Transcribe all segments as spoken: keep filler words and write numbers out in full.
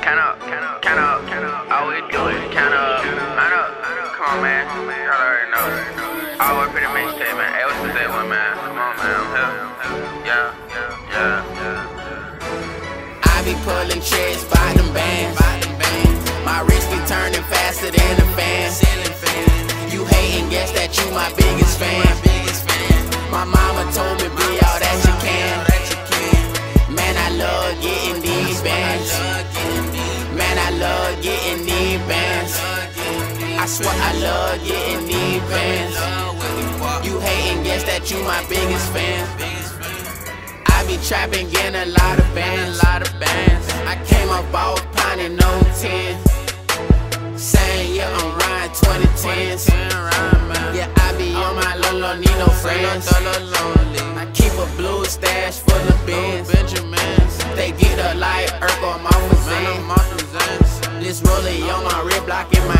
Count up, count up, count up, count up. Always do it. Count up, count up. Come on, man. Y'all already know. I work for the mixtape, man. Hey, what's the day one, man? Come on, man. I'm here. Yeah, yeah, yeah. I be pulling tricks by them bands. My wrist be turning faster than the fan. You hating, guess that you my biggest fan. My mama told me be all that you can. Man, I love getting these bands. Man, I love getting these bands. I swear I love getting these bands. You hating, guess that you my biggest fan. I be trapping, getting a lot of bands, lot of bands. I came up off pounding no ten. Same year I'm riding twenty tens. Yeah, I be on my lolo, need no friends. I keep a blue stash full of bins. They get a light Urk on my Zans. This rollie on my rib, block in my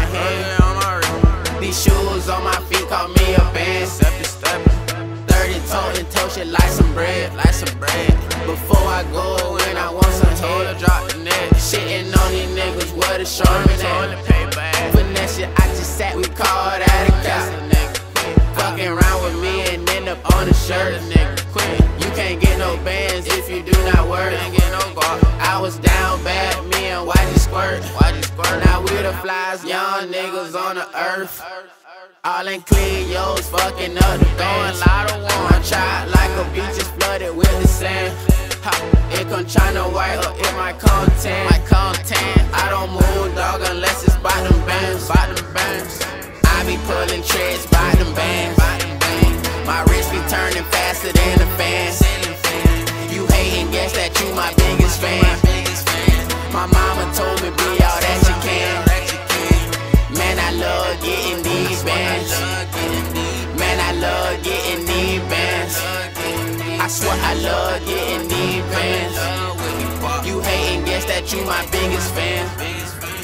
hand. These shoes on my feet call me a band. Thirty toe and toe shit like some bread, like some bread. Before I go in, I want some head. Drop the net. Shitting on these niggas, what a short minute. Finesse shit, I just sat, we call that a cap. Fucking around with me and end up on the shirt. You can't get no bands if you do not work. I was down bad, me and Whitey squirt. Now we the flies, young niggas on the earth. All in clear, yo's fucking up the bands. I try like a beach is flooded with the sand. It come China white or it might come tan. I don't move, dog, unless it's by them bands. I be pulling tricks by them bands. My wrist be turning faster than the fan. You hating, guess that you my biggest fan. My mama told me be all that you can. Man, I love getting these bands. Man, I love getting these bands. I swear I love getting these bands. You hating, guess that you my biggest fan.